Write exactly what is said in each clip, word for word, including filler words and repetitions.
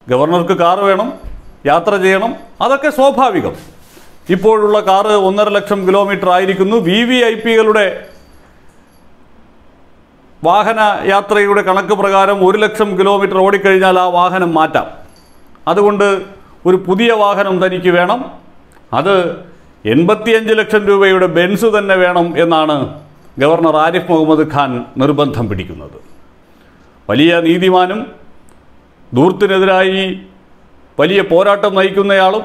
ഗവർണർക്ക് കാറ് വേണം, യാത്ര ചെയ്യണം, അതൊക്കെ സ്വാഭാവികം. ഇപ്പോഴുള്ള കാറ് ഒന്നര ലക്ഷം കിലോമീറ്റർ ആയിരിക്കുന്നു. വി വി ഐ പികളുടെ വാഹന യാത്രയുടെ കണക്ക് പ്രകാരം ഒരു ലക്ഷം കിലോമീറ്റർ ഓടിക്കഴിഞ്ഞാൽ ആ വാഹനം മാറ്റാം. അതുകൊണ്ട് ഒരു പുതിയ വാഹനം തനിക്ക് വേണം, അത് എൺപത്തിയഞ്ച് ലക്ഷം രൂപയുടെ ബെൻസ് തന്നെ വേണം എന്നാണ് ഗവർണർ ആരിഫ് മുഹമ്മദ് ഖാൻ നിർബന്ധം പിടിക്കുന്നത്. വലിയ നീതിമാനും ധൂർത്തിനെതിരായി വലിയ പോരാട്ടം നയിക്കുന്നയാളും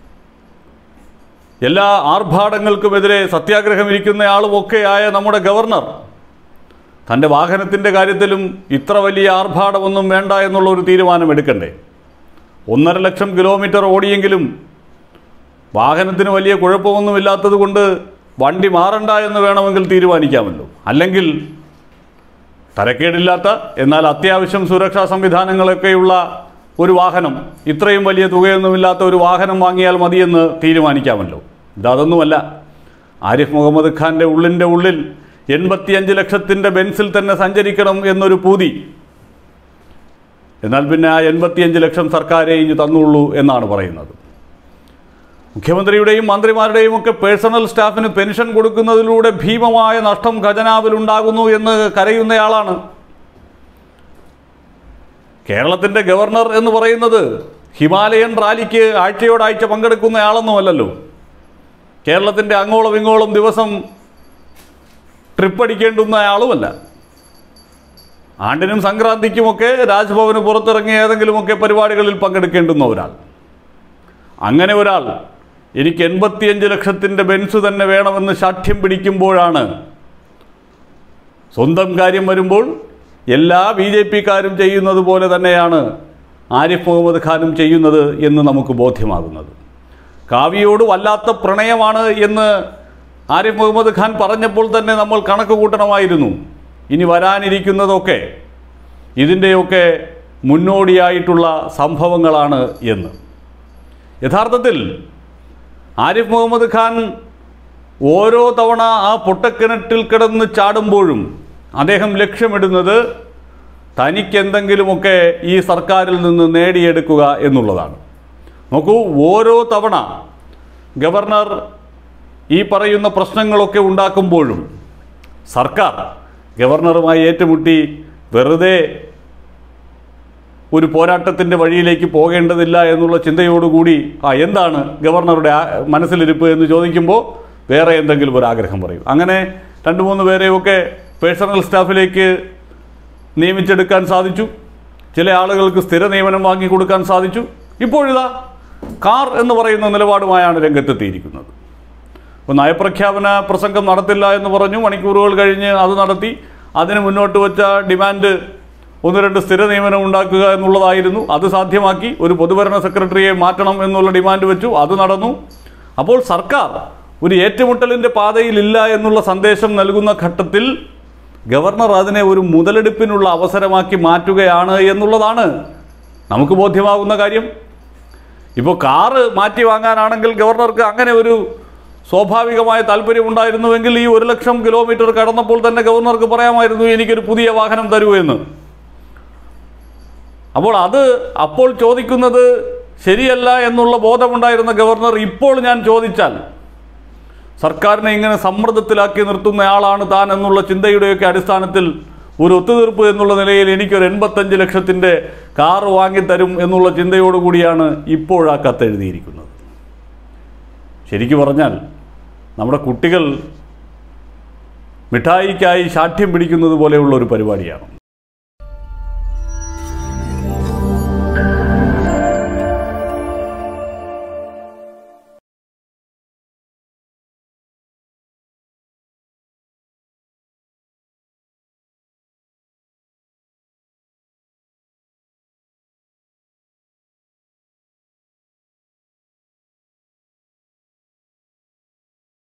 എല്ലാ ആർഭാടങ്ങൾക്കുമെതിരെ സത്യാഗ്രഹം ഇരിക്കുന്നയാളും ഒക്കെയായ നമ്മുടെ ഗവർണർ തൻ്റെ വാഹനത്തിൻ്റെ കാര്യത്തിലും ഇത്ര വലിയ ആർഭാടമൊന്നും വേണ്ട എന്നുള്ള ഒരു തീരുമാനം എടുക്കണ്ടേ? ഒന്നര ലക്ഷം കിലോമീറ്റർ ഓടിയെങ്കിലും വാഹനത്തിന് വലിയ കുഴപ്പമൊന്നുമില്ലാത്തത് കൊണ്ട് വണ്ടി മാറണ്ട എന്ന് വേണമെങ്കിൽ തീരുമാനിക്കാമല്ലോ. അല്ലെങ്കിൽ തരക്കേടില്ലാത്ത എന്നാൽ അത്യാവശ്യം സുരക്ഷാ സംവിധാനങ്ങളൊക്കെയുള്ള ഒരു വാഹനം, ഇത്രയും വലിയ തുകയൊന്നുമില്ലാത്ത ഒരു വാഹനം വാങ്ങിയാൽ മതിയെന്ന് തീരുമാനിക്കാമല്ലോ. ഇതൊന്നുമല്ല. ആരിഫ് മുഹമ്മദ് ഖാൻ്റെ ഉള്ളിൻ്റെ ഉള്ളിൽ എൺപത്തിയഞ്ച് ലക്ഷത്തിൻ്റെ ബെൻസിൽ തന്നെ സഞ്ചരിക്കണം എന്നൊരു പൂതി. എന്നാൽ പിന്നെ ആ എൺപത്തിയഞ്ച് ലക്ഷം സർക്കാരെ ഇനി തന്നുള്ളൂ എന്നാണ് പറയുന്നത്. മുഖ്യമന്ത്രിയുടെയും മന്ത്രിമാരുടെയും ഒക്കെ പേഴ്സണൽ സ്റ്റാഫിന് പെൻഷൻ കൊടുക്കുന്നതിലൂടെ ഭീമമായ നഷ്ടം ഖജനാവിലുണ്ടാകുന്നു എന്ന് കരയുന്നയാളാണ്. കേരളത്തിൻ്റെ ഗവർണർ എന്ന് പറയുന്നത് ഹിമാലയൻ റാലിക്ക് ആഴ്ചയോടാഴ്ച പങ്കെടുക്കുന്നയാളൊന്നുമല്ലല്ലോ. കേരളത്തിൻ്റെ അങ്ങോളം ഇങ്ങോളം ദിവസം ട്രിപ്പ് അടിക്കേണ്ടുന്നയാളുമല്ല. ആണ്ടിനും സംക്രാന്തിക്കുമൊക്കെ രാജ്ഭവന് പുറത്തിറങ്ങി ഏതെങ്കിലുമൊക്കെ പരിപാടികളിൽ പങ്കെടുക്കേണ്ടുന്ന ഒരാൾ. അങ്ങനെ ഒരാൾ എനിക്ക് എൺപത്തിയഞ്ച് ലക്ഷത്തിൻ്റെ ബെൻസ് തന്നെ വേണമെന്ന് ശാഠ്യം പിടിക്കുമ്പോഴാണ് സ്വന്തം കാര്യം വരുമ്പോൾ എല്ലാ ബി ജെ പിക്കാരും ചെയ്യുന്നത് പോലെ തന്നെയാണ് ആരിഫ് മുഹമ്മദ് ഖാനും ചെയ്യുന്നത് എന്ന് നമുക്ക് ബോധ്യമാകുന്നത്. കാവ്യയോട് വല്ലാത്ത പ്രണയമാണ് എന്ന് ആരിഫ് മുഹമ്മദ് ഖാൻ പറഞ്ഞപ്പോൾ തന്നെ നമ്മൾ കണക്ക് കൂട്ടണമായിരുന്നു. ഇനി വരാനിരിക്കുന്നതൊക്കെ ഇതിൻ്റെയൊക്കെ മുന്നോടിയായിട്ടുള്ള സംഭവങ്ങളാണ് എന്ന്. യഥാർത്ഥത്തിൽ ആരിഫ് മുഹമ്മദ് ഖാൻ ഓരോ തവണ ആ പൊട്ടക്കിണറ്റിൽ കിടന്ന് ചാടുമ്പോഴും അദ്ദേഹം ലക്ഷ്യമിടുന്നത് തനിക്കെന്തെങ്കിലുമൊക്കെ ഈ സർക്കാരിൽ നിന്ന് നേടിയെടുക്കുക എന്നുള്ളതാണ്. നോക്കൂ, ഓരോ തവണ ഗവർണർ ഈ പറയുന്ന പ്രശ്നങ്ങളൊക്കെ ഉണ്ടാക്കുമ്പോഴും സർക്കാർ ഗവർണറുമായി ഏറ്റുമുട്ടി വെറുതെ ഒരു പോരാട്ടത്തിൻ്റെ വഴിയിലേക്ക് പോകേണ്ടതില്ല എന്നുള്ള ചിന്തയോടുകൂടി ആ എന്താണ് ഗവർണറുടെ മനസ്സിലിരിപ്പ് എന്ന് ചോദിക്കുമ്പോൾ വേറെ എന്തെങ്കിലും ഒരു ആഗ്രഹം പറയും. അങ്ങനെ രണ്ട് മൂന്ന് പേരെയൊക്കെ പേഴ്സണൽ സ്റ്റാഫിലേക്ക് നിയമിച്ചെടുക്കാൻ സാധിച്ചു. ചില ആളുകൾക്ക് സ്ഥിര നിയമനം വാങ്ങിക്കൊടുക്കാൻ സാധിച്ചു. ഇപ്പോഴിതാ കാർ എന്ന് പറയുന്ന നിലപാടുമായാണ് രംഗത്തെത്തിയിരിക്കുന്നത്. അപ്പോൾ നയപ്രഖ്യാപന പ്രസംഗം നടത്തില്ല എന്ന് പറഞ്ഞു. മണിക്കൂറുകൾ കഴിഞ്ഞ് അത് നടത്തി. അതിന് മുന്നോട്ട് വെച്ച ഡിമാൻഡ് ഒന്ന് രണ്ട് സ്ഥിര നിയമനം ഉണ്ടാക്കുക എന്നുള്ളതായിരുന്നു. അത് സാധ്യമാക്കി. ഒരു പൊതുഭരണ സെക്രട്ടറിയെ മാറ്റണം എന്നുള്ള ഡിമാൻഡ് വെച്ചു. അത് നടന്നു. അപ്പോൾ സർക്കാർ ഒരു ഏറ്റുമുട്ടലിൻ്റെ പാതയിലില്ല എന്നുള്ള സന്ദേശം നൽകുന്ന ഘട്ടത്തിൽ ഗവർണർ അതിനെ ഒരു മുതലെടുപ്പിനുള്ള അവസരമാക്കി മാറ്റുകയാണ് എന്നുള്ളതാണ് നമുക്ക് ബോധ്യമാകുന്ന കാര്യം. ഇപ്പോൾ കാറ് മാറ്റി വാങ്ങാനാണെങ്കിൽ ഗവർണർക്ക് അങ്ങനെ ഒരു സ്വാഭാവികമായ താല്പര്യമുണ്ടായിരുന്നുവെങ്കിൽ ഈ ഒരു ലക്ഷം കിലോമീറ്റർ കടന്നപ്പോൾ തന്നെ ഗവർണർക്ക് പറയാമായിരുന്നു എനിക്കൊരു പുതിയ വാഹനം തരൂ എന്ന്. അപ്പോൾ അത് അപ്പോൾ ചോദിക്കുന്നത് ശരിയല്ല എന്നുള്ള ബോധമുണ്ടായിരുന്ന ഗവർണർ ഇപ്പോൾ ഞാൻ ചോദിച്ചാൽ സർക്കാരിനെ ഇങ്ങനെ സമ്മർദ്ദത്തിലാക്കി നിർത്തുന്നയാളാണ് താൻ എന്നുള്ള ചിന്തയുടെയൊക്കെ അടിസ്ഥാനത്തിൽ ഒരു ഒത്തുതീർപ്പ് എന്നുള്ള നിലയിൽ എനിക്കൊരു എൺപത്തഞ്ച് ലക്ഷത്തിൻ്റെ കാറ് വാങ്ങിത്തരും എന്നുള്ള ചിന്തയോടുകൂടിയാണ് ഇപ്പോഴാ കത്തെഴുതിയിരിക്കുന്നത്. ശരിക്കു പറഞ്ഞാൽ നമ്മുടെ കുട്ടികൾ മിഠായിക്കായി ശാഠ്യം പിടിക്കുന്നത് പോലെയുള്ള ഒരു പരിപാടിയാണ്.